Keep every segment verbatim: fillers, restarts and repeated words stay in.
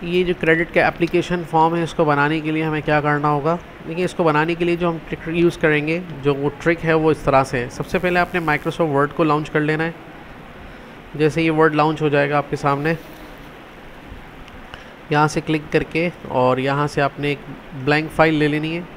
ये जो क्रेडिट का एप्लीकेशन फॉर्म है इसको बनाने के लिए हमें क्या करना होगा। देखिए इसको बनाने के लिए जो हम ट्रिक यूज़ करेंगे, जो वो ट्रिक है वो इस तरह से है। सबसे पहले आपने माइक्रोसॉफ्ट वर्ड को लॉन्च कर लेना है। जैसे ये वर्ड लॉन्च हो जाएगा आपके सामने, यहाँ से क्लिक करके और यहाँ से आपने एक ब्लैंक फाइल ले लेनी है।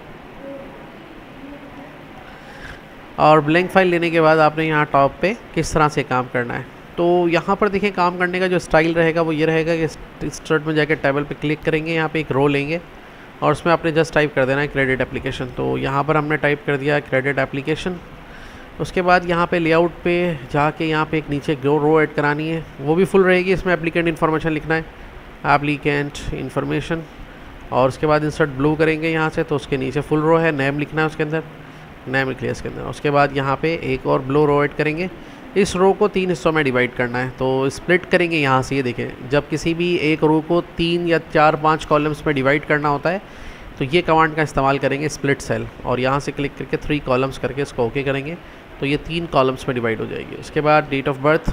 और ब्लैंक फाइल लेने के बाद आपने यहाँ टॉप पे किस तरह से काम करना है। तो यहाँ पर देखिए काम करने का जो स्टाइल रहेगा वो ये रहेगा कि स्टार्ट में जाकर टेबल पे क्लिक करेंगे, यहाँ पे एक रो लेंगे और उसमें आपने जस्ट टाइप कर देना है क्रेडिट एप्लीकेशन। तो यहाँ पर हमने टाइप कर दिया क्रेडिट एप्लीकेशन। उसके बाद यहाँ पे लेआउट पे जाके यहाँ पे एक नीचे रो रो ऐड करानी है, वो भी फुल रहेगी। इसमें एप्लीकेंट इन्फॉर्मेशन लिखना है, एप्लीकेंट इन्फॉर्मेशन। और उसके बाद इंसर्ट ब्लू करेंगे यहाँ से, तो उसके नीचे फुल रो है, नेम लिखना है उसके अंदर, नेम लिख लिया इसके अंदर। उसके बाद यहाँ पे एक और ब्लू रो ऐड करेंगे। इस रो को तीन हिस्सों में डिवाइड करना है, तो स्प्लिट करेंगे यहाँ से। ये देखें, जब किसी भी एक रो को तीन या चार पांच कॉलम्स में डिवाइड करना होता है तो ये कमांड का इस्तेमाल करेंगे, स्प्लिट सेल। और यहाँ से क्लिक करके थ्री कॉलम्स करके इसको ओके करेंगे तो ये तीन कॉलम्स में डिवाइड हो जाएगी। उसके बाद डेट ऑफ बर्थ,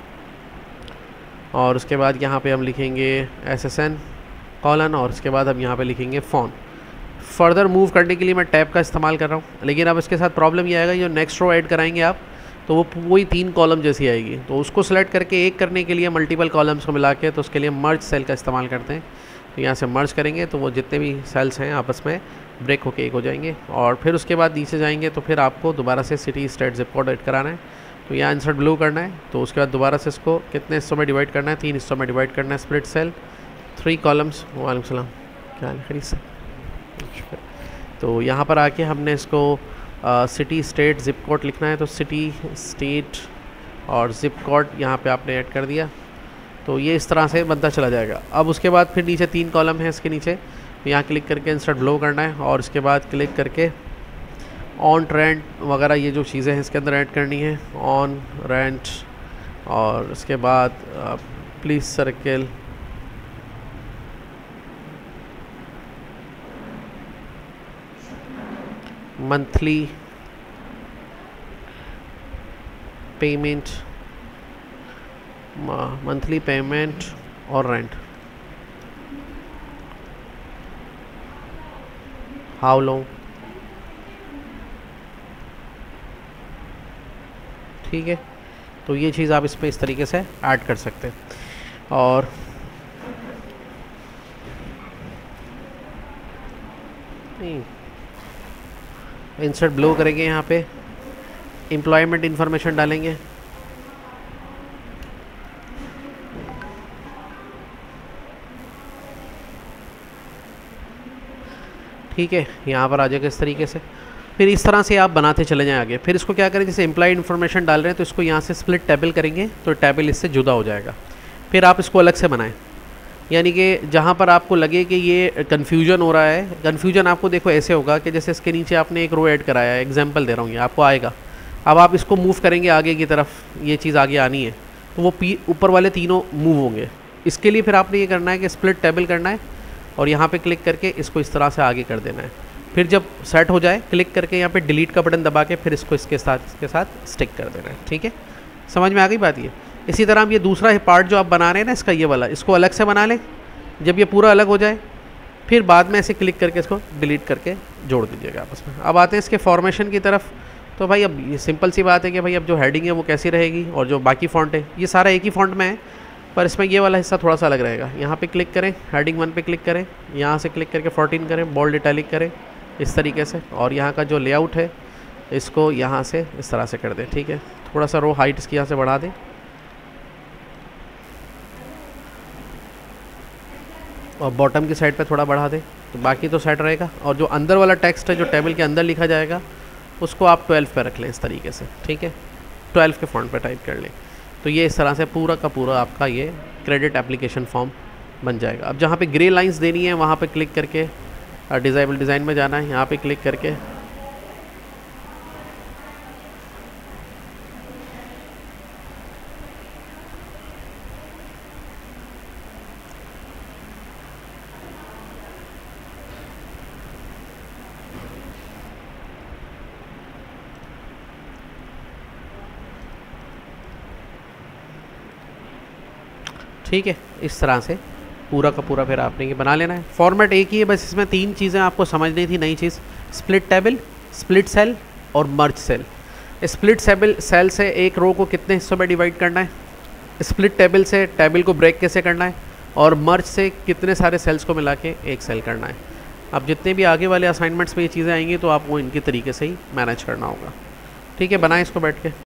और उसके बाद यहाँ पे हम लिखेंगे एस एस एन कॉलन, और उसके बाद हम यहाँ पे लिखेंगे फ़ोन। फर्दर मूव करने के लिए मैं टैब का इस्तेमाल कर रहा हूँ, लेकिन अब इसके साथ प्रॉब्लम ये आएगा, जो नेक्स्ट रो ऐड कराएंगे आप तो वो वही तीन कॉलम जैसी आएगी। तो उसको सेलेक्ट करके एक करने के लिए मल्टीपल कॉलम्स को मिला के, तो उसके लिए मर्ज सेल का इस्तेमाल करते हैं। तो यहाँ से मर्ज करेंगे तो वो जितने भी सेल्स हैं आपस में ब्रेक होके एक हो जाएंगे। और फिर उसके बाद नीचे जाएंगे तो फिर आपको दोबारा से city state zip code add कराना है। तो यहाँ इंसर्ट ब्लू करना है, तो उसके बाद दोबारा से इसको कितने हिस्सों में डिवाइड करना है, तीन हिस्सों में डिवाइड करना है। Split cell, three columns. वालेकुम सलाम, क्या हाल है, खैरियत से। तो यहाँ पर आके हमने इसको सिटी स्टेट जिप कोड लिखना है, तो सिटी स्टेट और जिप कोड यहाँ पे आपने ऐड कर दिया। तो ये इस तरह से बनता चला जाएगा। अब उसके बाद फिर नीचे तीन कॉलम है इसके नीचे, तो यहाँ क्लिक करके इंसर्ट ब्लो करना है और उसके बाद क्लिक करके ऑन रेंट वगैरह ये जो चीज़ें हैं इसके अंदर ऐड करनी है, ऑन रेंट। और उसके बाद please circle, monthly payment, monthly payment और रेंट, हाउ लॉन्ग। ठीक है, तो ये चीज़ आप इसमें इस तरीके से ऐड कर सकते हैं। और इंसर्ट ब्लो करेंगे, यहाँ पे एम्प्लॉयमेंट इन्फॉर्मेशन डालेंगे। ठीक है, यहाँ पर आ जाएगा इस तरीके से। फिर इस तरह से आप बनाते चले जाएं आगे। फिर इसको क्या करें, जैसे एम्प्लॉय इन्फॉर्मेशन डाल रहे हैं तो इसको यहाँ से स्प्लिट टेबल करेंगे तो टेबल इससे जुदा हो जाएगा। फिर आप इसको अलग से बनाएं, यानी कि जहाँ पर आपको लगे कि ये कन्फ्यूजन हो रहा है, कन्फ्यूजन आपको देखो ऐसे होगा कि जैसे इसके नीचे आपने एक रो ऐड कराया है, एग्जांपल दे रहा हूँ, ये आपको आएगा। अब आप इसको मूव करेंगे आगे की तरफ, ये चीज़ आगे आनी है तो वो पी ऊपर वाले तीनों मूव होंगे। इसके लिए फिर आपने ये करना है कि स्प्लिट टेबल करना है और यहाँ पे क्लिक करके इसको इस तरह से आगे कर देना है। फिर जब सेट हो जाए क्लिक करके यहाँ पे डिलीट का बटन दबा के फिर इसको इसके साथ इसके साथ स्टिक कर देना है। ठीक है, समझ में आ गई बात ये। इसी तरह हम ये दूसरा पार्ट जो आप बना रहे हैं ना इसका, ये वाला, इसको अलग से बना लें। जब ये पूरा अलग हो जाए फिर बाद में ऐसे क्लिक करके इसको डिलीट करके जोड़ दीजिएगा आपस में। अब आते हैं इसके फॉर्मेशन की तरफ। तो भाई अब ये सिंपल सी बात है कि भाई अब जो हेडिंग है वो कैसी रहेगी और जो बाकी फ़ॉन्ट है ये सारा एक ही फ़ॉन्ट में है, पर इसमें ये वाला हिस्सा थोड़ा सा अलग रहेगा। यहाँ पे क्लिक करें, हेडिंग वन पे क्लिक करें, यहाँ से क्लिक करके फोर्टीन करें, बोल्ड इटैलिक करें इस तरीके से। और यहाँ का जो लेआउट है इसको यहाँ से इस तरह से कर दें। ठीक है, थोड़ा सा रो हाइट इसकी यहाँ से बढ़ा दें और बॉटम की साइड पे थोड़ा बढ़ा दें, तो बाकी तो सेट रहेगा। और जो अंदर वाला टेक्स्ट है जो टेबल के अंदर लिखा जाएगा उसको आप ट्वेल्व पे रख लें इस तरीके से। ठीक है, ट्वेल्व के फॉन्ट पे टाइप कर लें। तो ये इस तरह से पूरा का पूरा आपका ये क्रेडिट एप्लीकेशन फॉर्म बन जाएगा। अब जहाँ पे ग्रे लाइंस देनी है वहाँ पे क्लिक करके डिज़ाइबल डिज़ाइन में जाना है, यहाँ पे क्लिक करके ठीक है, इस तरह से पूरा का पूरा फिर आपने ये बना लेना है। फॉर्मेट एक ही है, बस इसमें तीन चीज़ें आपको समझनी थी नई चीज़, स्प्लिट टेबल, स्प्लिट सेल और merge cell. Split cell cell से एक रो को कितने हिस्सों में डिवाइड करना है, स्प्लिट टेबल से टेबल को ब्रेक कैसे करना है, और मर्ज से कितने सारे सेल्स को मिला के एक सेल करना है। अब जितने भी आगे वाले असाइनमेंट्स में ये चीज़ें आएंगी तो आपको इनके तरीके से ही मैनेज करना होगा। ठीक है, बनाएं इसको बैठ के।